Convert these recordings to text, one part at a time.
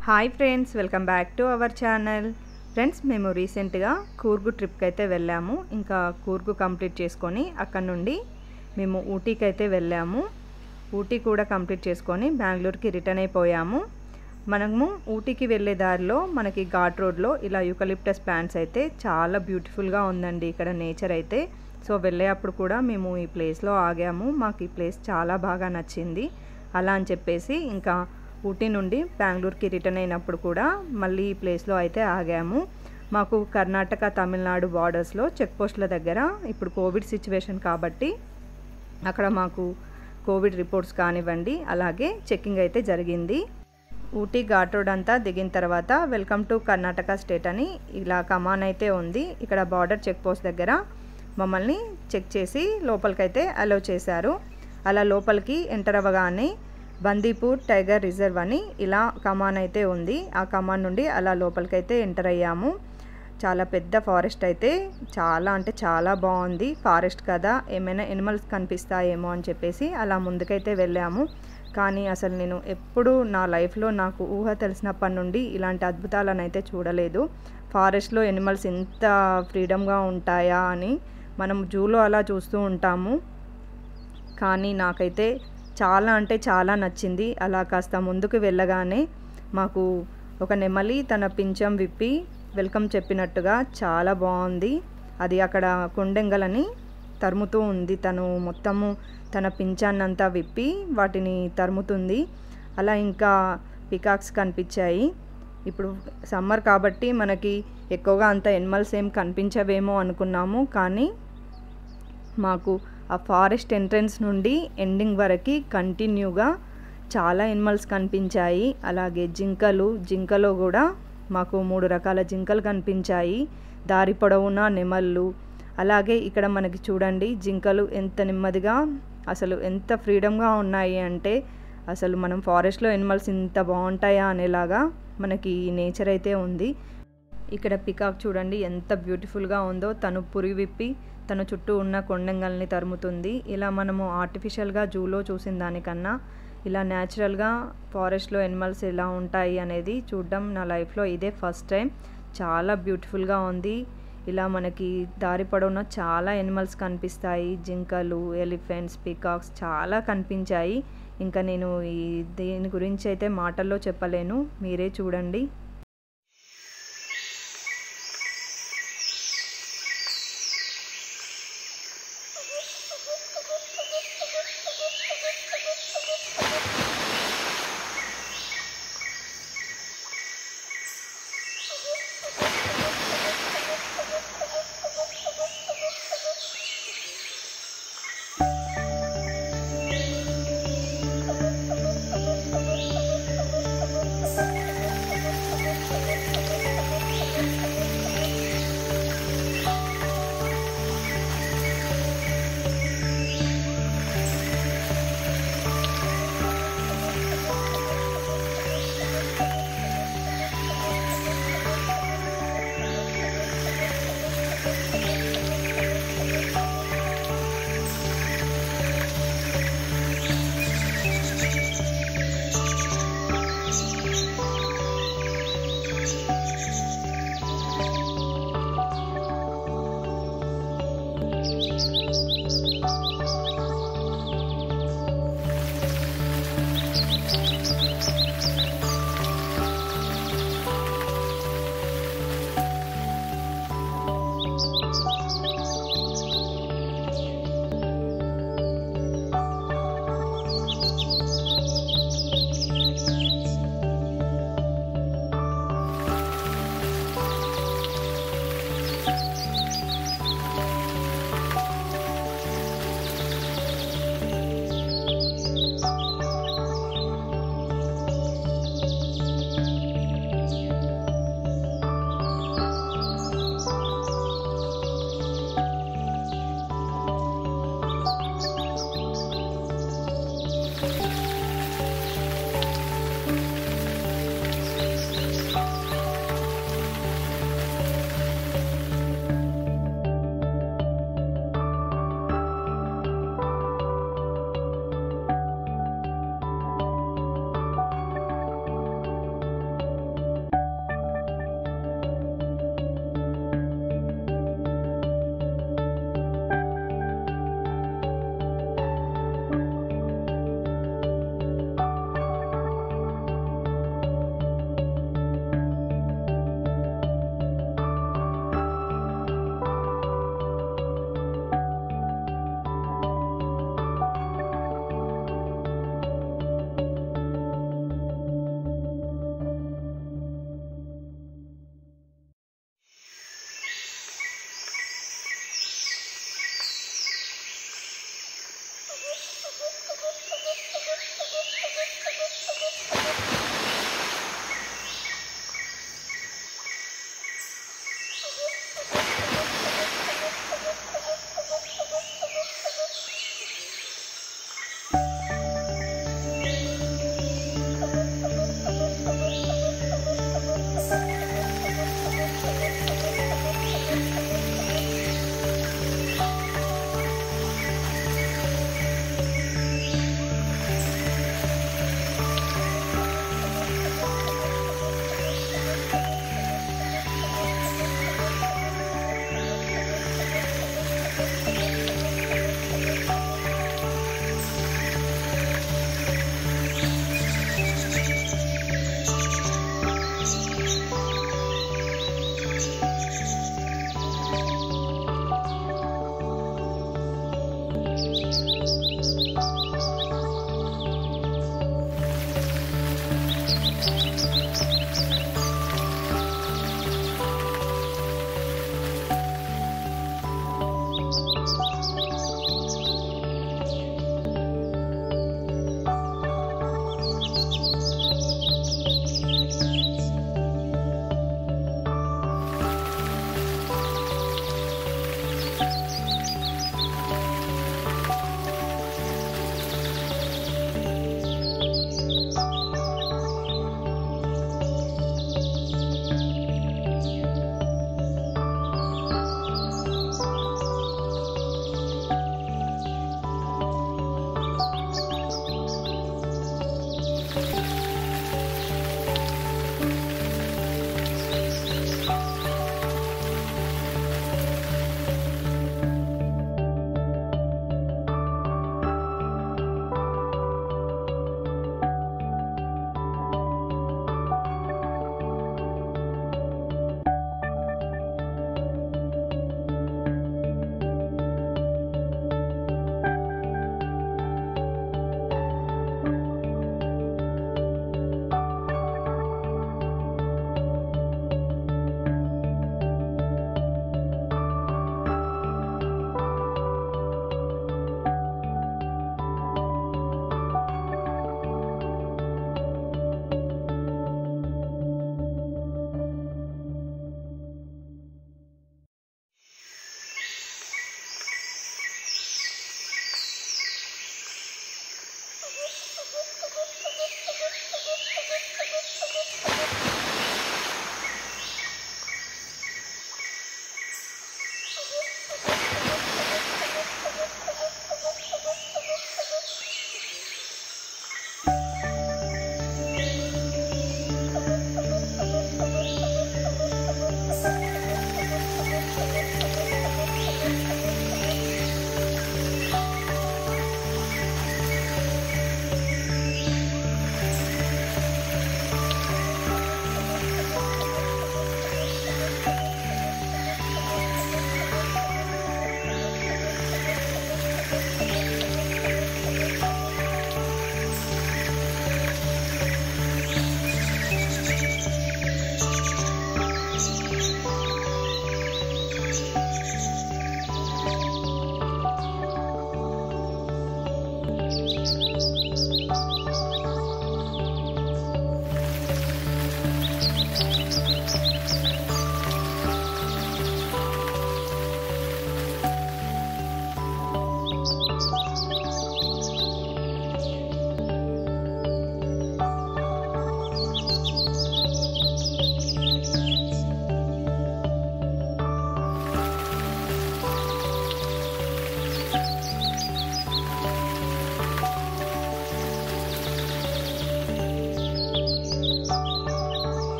Hi friends, welcome back to our channel. Friends, మేము రీసెంట్గా కూర్గు ట్రిప్కి అయితే వెళ్ళాము. ఇంకా కూర్గు కంప్లీట్ చేసుకొని అక్కడ నుండి మేము ఊటీకి అయితే వెళ్ళాము. ఊటీ కూడా కంప్లీట్ చేసుకొని బెంగళూరుకి రిటర్న్ అయిపోయాము. మనము ఊటీకి వెళ్ళే దారిలో మనకి ఘాట్ రోడ్లో ఇలా యూకలిప్టస్ ప్లాంట్స్ అయితే చాలా బ్యూటిఫుల్గా ఉందండి ఇక్కడ నేచర్ అయితే. సో వెళ్ళేటప్పుడు కూడా మేము ఈ ప్లేస్లో ఆగాము. మాకు ఈ ప్లేస్ చాలా బాగా నచ్చింది. అలా అని చెప్పేసి ఇంకా ఊటీ నుండి బెంగళూరుకి రిటర్న్ అయినప్పుడు కూడా మళ్ళీ ఈ ప్లేస్లో అయితే ఆగాము. మాకు కర్ణాటక తమిళనాడు బార్డర్స్లో చెక్ పోస్టుల దగ్గర ఇప్పుడు కోవిడ్ సిచ్యువేషన్ కాబట్టి అక్కడ మాకు కోవిడ్ రిపోర్ట్స్ కానివ్వండి, అలాగే చెక్కింగ్ అయితే జరిగింది. ఊటీ ఘాట్ రోడ్ అంతా దిగిన తర్వాత వెల్కమ్ టు కర్ణాటక స్టేట్ అని ఇలా కమాన్ అయితే ఉంది. ఇక్కడ బార్డర్ చెక్ పోస్ట్ దగ్గర మమ్మల్ని చెక్ చేసి లోపలికైతే అలౌ చేశారు. అలా లోపలికి ఎంటర్ అవ్వగానే బందీపూర్ టైగర్ రిజర్వ్ అని ఇలా కమాన్ అయితే ఉంది. ఆ కమాన్ నుండి అలా లోపలికైతే ఎంటర్ అయ్యాము. చాలా పెద్ద ఫారెస్ట్ అయితే చాలా అంటే చాలా బాగుంది. ఫారెస్ట్ కదా, ఏమైనా ఎనిమల్స్ కనిపిస్తాయేమో అని చెప్పేసి అలా ముందుకైతే వెళ్ళాము. కానీ అసలు నేను ఎప్పుడు నా లైఫ్లో నాకు ఊహ తెలిసినప్పటి నుండి ఇలాంటి అద్భుతాలను అయితే చూడలేదు. ఫారెస్ట్లో ఎనిమల్స్ ఇంత ఫ్రీడమ్గా ఉంటాయా అని మనం జూలో అలా చూస్తూ ఉంటాము. కానీ నాకైతే చాలా అంటే చాలా నచ్చింది. అలా కాస్త ముందుకు వెళ్ళగానే మాకు ఒక నెమలి తన పింఛం విప్పి వెల్కమ్ చెప్పినట్టుగా చాలా బాగుంది. అది అక్కడ కొండెంగలని తరుముతూ ఉంది. తను మొత్తము తన పింఛాన్నంతా విప్పి వాటిని తరుముతుంది. అలా ఇంకా పికాక్స్ కనిపించాయి. ఇప్పుడు సమ్మర్ కాబట్టి మనకి ఎక్కువగా అంత ఎనిమల్స్ ఏం కనిపించవేమో అనుకున్నాము. కానీ మాకు ఆ ఫారెస్ట్ ఎంట్రన్స్ నుండి ఎండింగ్ వరకు కంటిన్యూగా చాలా ఎనిమల్స్ కనిపించాయి. అలాగే జింకలో కూడా మాకు 3 రకాల జింకలు కనిపించాయి. దారి పొడవునా నెమళ్ళు. అలాగే ఇక్కడ మనకి చూడండి జింకలు ఎంత నెమ్మదిగా అసలు ఎంత ఫ్రీడమ్గా ఉన్నాయి అంటే అసలు మనం ఫారెస్ట్లో ఎనిమల్స్ ఇంత బాగుంటాయా అనేలాగా మనకి నేచర్ అయితే ఉంది. ఇక్కడ పికాక్ చూడండి ఎంత బ్యూటిఫుల్గా ఉందో. తను పురి విప్పి తన చుట్టూ ఉన్న కొండంగల్ని తరుముతుంది. ఇలా మనము ఆర్టిఫిషియల్గా జూలో చూసిన దానికన్నా ఇలా న్యాచురల్గా ఫారెస్ట్లో ఎనిమల్స్ ఎలా ఉంటాయి అనేది చూడడం నా లైఫ్లో ఇదే ఫస్ట్ టైం. చాలా బ్యూటిఫుల్గా ఉంది. ఇలా మనకి దారి పొడవునా చాలా ఎనిమల్స్ కనిపిస్తాయి. జింకలు, ఎలిఫెంట్స్, పికాక్స్ చాలా కనిపించాయి. ఇంకా నేను దీని గురించి అయితే మాటల్లో చెప్పలేను, మీరే చూడండి.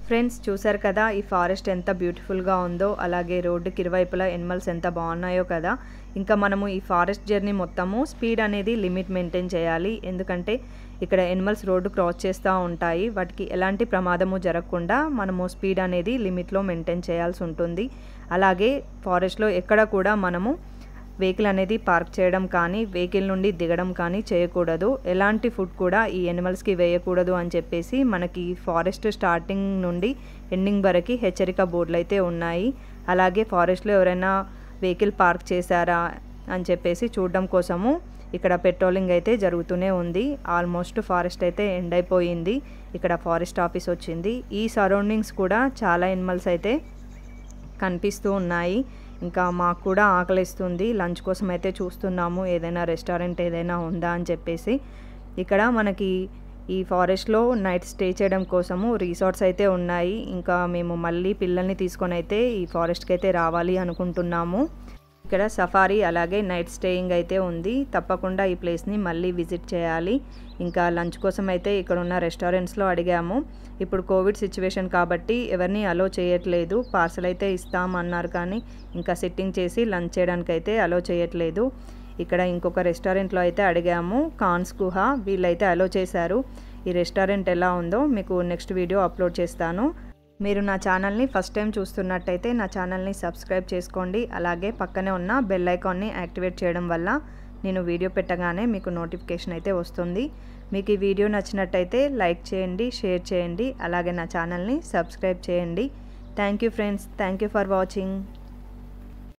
ఫ్రెండ్స్ చూసారు కదా ఈ ఫారెస్ట్ ఎంత బ్యూటిఫుల్గా ఉందో, అలాగే రోడ్డుకి ఇరువైపులా ఎనిమల్స్ ఎంత బాగున్నాయో కదా. ఇంకా మనము ఈ ఫారెస్ట్ జర్నీ మొత్తము స్పీడ్ అనేది లిమిట్ మెయింటైన్ చేయాలి, ఎందుకంటే ఇక్కడ ఎనిమల్స్ రోడ్డు క్రాస్ చేస్తూ ఉంటాయి. వాటికి ఎలాంటి ప్రమాదము జరగకుండా మనము స్పీడ్ అనేది లిమిట్లో మెయింటైన్ చేయాల్సి ఉంటుంది. అలాగే ఫారెస్ట్లో ఎక్కడ కూడా మనము వెహికల్ అనేది పార్క్ చేయడం కానీ, వెహికల్ నుండి దిగడం కానీ చేయకూడదు. ఎలాంటి ఫుడ్ కూడా ఈ ఎనిమల్స్కి వేయకూడదు అని చెప్పేసి మనకి ఫారెస్ట్ స్టార్టింగ్ నుండి ఎండింగ్ వరకు హెచ్చరిక బోర్డులు అయితే ఉన్నాయి. అలాగే ఫారెస్ట్లో ఎవరైనా వెహికల్ పార్క్ చేశారా అని చెప్పేసి చూడడం కోసము ఇక్కడ పెట్రోలింగ్ అయితే జరుగుతూనే ఉంది. ఆల్మోస్ట్ ఫారెస్ట్ అయితే ఎండ్ అయిపోయింది. ఇక్కడ ఫారెస్ట్ ఆఫీస్ వచ్చింది. ఈ సరౌండింగ్స్ కూడా చాలా ఎనిమల్స్ అయితే కనిపిస్తూ ఉన్నాయి. ఇంకా మాకు కూడా ఆకలిస్తుంది, లంచ్ కోసం అయితే చూస్తున్నాము ఏదైనా రెస్టారెంట్ ఏదైనా ఉందా అని చెప్పేసి. ఇక్కడ మనకి ఈ ఫారెస్ట్లో నైట్ స్టే చేయడం కోసము రిసార్ట్స్ అయితే ఉన్నాయి. ఇంకా మేము మళ్ళీ పిల్లల్ని తీసుకొని అయితే ఈ ఫారెస్ట్కి అయితే రావాలి అనుకుంటున్నాము. ఇక్కడ సఫారీ అలాగే నైట్ స్టేయింగ్ అయితే ఉంది. తప్పకుండా ఈ ప్లేస్ని మళ్ళీ విజిట్ చేయాలి. ఇంకా లంచ్ కోసం అయితే ఇక్కడ ఉన్న రెస్టారెంట్స్లో అడిగాము. ఇప్పుడు కోవిడ్ సిచ్యువేషన్ కాబట్టి ఎవరిని అలో చేయట్లేదు. పార్సల్ అయితే ఇస్తామన్నారు కానీ ఇంకా సిట్టింగ్ చేసి లంచ్ చేయడానికి అయితే అలో చేయట్లేదు. ఇక్కడ ఇంకొక రెస్టారెంట్లో అయితే అడిగాము, కాన్స్ గుహ, వీళ్ళైతే అలో చేశారు. ఈ రెస్టారెంట్ ఎలా ఉందో మీకు నెక్స్ట్ వీడియో అప్లోడ్ చేస్తాను. మీరు నా ఛానల్ని ఫస్ట్ టైం చూస్తున్నట్టయితే నా ఛానల్ని సబ్స్క్రైబ్ చేసుకోండి. అలాగే పక్కనే ఉన్న బెల్ ఐకాన్ని యాక్టివేట్ చేయడం వల్ల నేను వీడియో పెట్టగానే మీకు నోటిఫికేషన్ అయితే వస్తుంది. మీకు ఈ వీడియో నచ్చినట్టయితే లైక్ చేయండి, షేర్ చేయండి, అలాగే నా ఛానల్ని సబ్స్క్రైబ్ చేయండి. Thank you friends, thank you for watching.